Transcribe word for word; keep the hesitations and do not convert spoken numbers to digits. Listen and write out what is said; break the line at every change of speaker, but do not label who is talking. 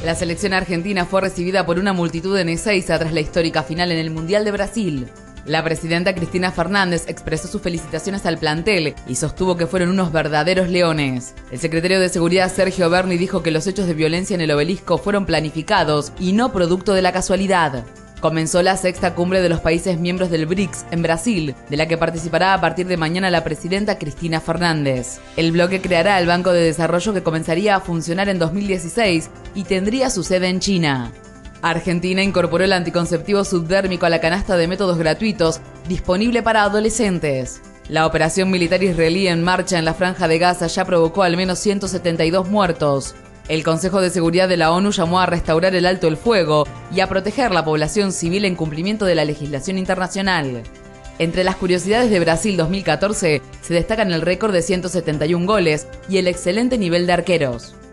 La selección argentina fue recibida por una multitud en Ezeiza tras la histórica final en el Mundial de Brasil. La presidenta Cristina Fernández expresó sus felicitaciones al plantel y sostuvo que fueron unos verdaderos leones. El secretario de Seguridad Sergio Berni dijo que los hechos de violencia en el obelisco fueron planificados y no producto de la casualidad. Comenzó la sexta cumbre de los países miembros del B R I C S en Brasil, de la que participará a partir de mañana la presidenta Cristina Fernández. El bloque creará el Banco de Desarrollo que comenzaría a funcionar en dos mil dieciséis y tendría su sede en China. Argentina incorporó el anticonceptivo subdérmico a la canasta de métodos gratuitos disponible para adolescentes. La operación militar israelí en marcha en la Franja de Gaza ya provocó al menos ciento setenta y dos muertos. El Consejo de Seguridad de la ONU llamó a restaurar el alto el fuego y a proteger la población civil en cumplimiento de la legislación internacional. Entre las curiosidades de Brasil dos mil catorce se destacan el récord de ciento setenta y un goles y el excelente nivel de arqueros.